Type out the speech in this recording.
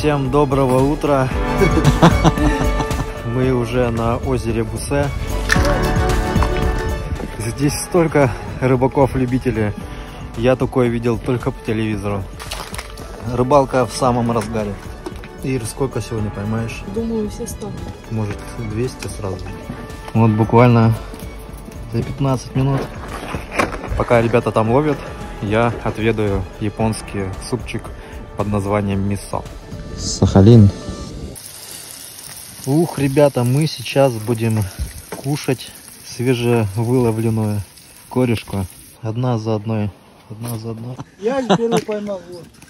Всем доброго утра. Мы уже на озере Бусе. Здесь столько рыбаков-любителей. Я такое видел только по телевизору. Рыбалка в самом разгаре. Ир, сколько сегодня поймаешь? Думаю, все 100. Может, 200 сразу. Вот буквально за 15 минут, пока ребята там ловят, я отведаю японский супчик под названием мисо. Сахалин. Ух, ребята, мы сейчас будем кушать свежевыловленную корешку. Одна за одной. Одна за одной. Я первый поймал. Вот.